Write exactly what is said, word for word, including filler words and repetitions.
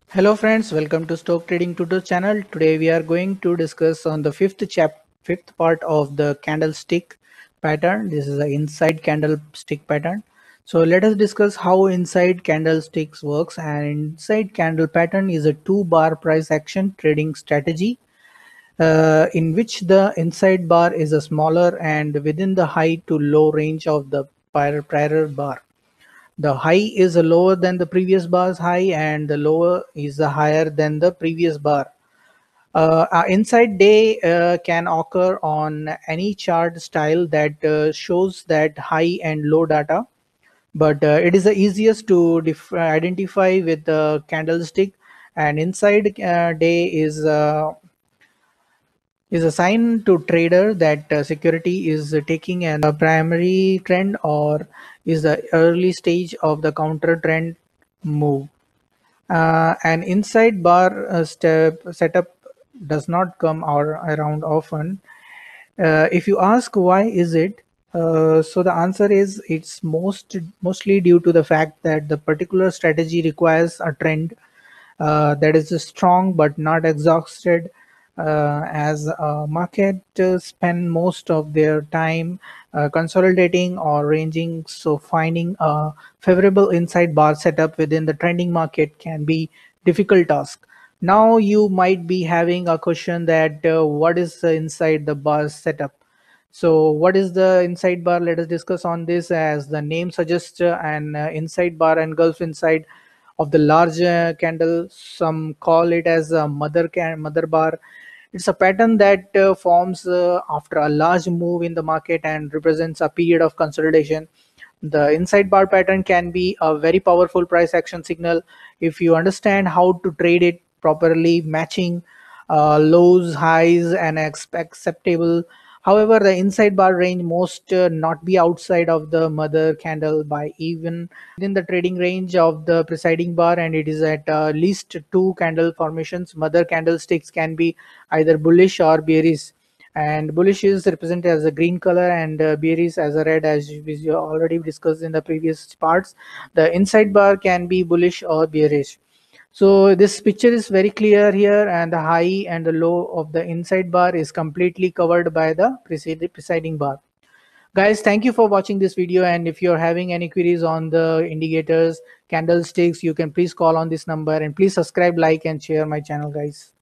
Hello friends, welcome to Stock Trading Tutor channel. Today we are going to discuss on the fifth chap fifth part of the candlestick pattern. This is the inside candlestick pattern. So let us discuss how inside candlesticks works. And inside candle pattern is a two bar price action trading strategy uh, in which the inside bar is a smaller and within the high to low range of the prior, prior bar. The high is lower than the previous bar's high and the lower is higher than the previous bar. Uh, uh, inside day uh, can occur on any chart style that uh, shows that high and low data, but uh, it is the easiest to dif- identify with the candlestick. And inside uh, day is uh, is a sign to trader that uh, security is taking a primary trend or is the early stage of the counter trend move. Uh, an inside bar uh, step setup does not come or around often. Uh, if you ask why is it, uh, so the answer is it's most mostly due to the fact that the particular strategy requires a trend uh, that is strong but not exhausted, uh, as a market uh, spend most of their time uh, consolidating or ranging, so finding a favorable inside bar setup within the trending market can be difficult task. Now you might be having a question that uh, what is the inside the bar setup. So what is the inside bar? Let us discuss on this. As the name suggests, uh, an uh, inside bar engulfs inside of the large uh, candle. Some call it as a mother can mother bar. It's a pattern that uh, forms uh, after a large move in the market and represents a period of consolidation. The inside bar pattern can be a very powerful price action signal if you understand how to trade it properly, matching uh, lows, highs, and ex- acceptable. However, the inside bar range must uh, not be outside of the mother candle by even within the trading range of the preceding bar, and it is at uh, least two candle formations. Mother candlesticks can be either bullish or bearish, and bullish is represented as a green color and uh, bearish as a red, as we already discussed in the previous parts. The inside bar can be bullish or bearish. So this picture is very clear here, and the high and the low of the inside bar is completely covered by the preceding preceding bar. Guys, thank you for watching this video, and if you're having any queries on the indicators, candlesticks, you can please call on this number, and please subscribe, like, and share my channel, guys.